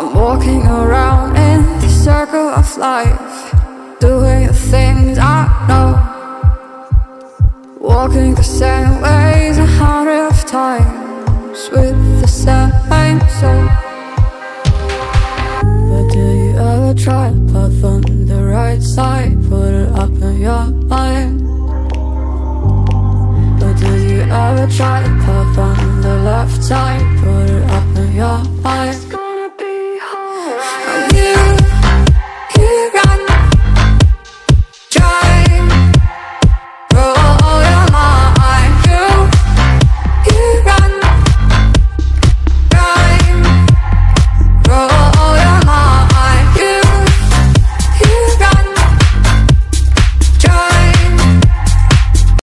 I'm walking around in the circle of life, doing the things I know, walking the same ways 100 times with the same soul. But do you ever try to path on the right side, put it up in your mind? But do you ever try to path on the left side, put it up in your mind?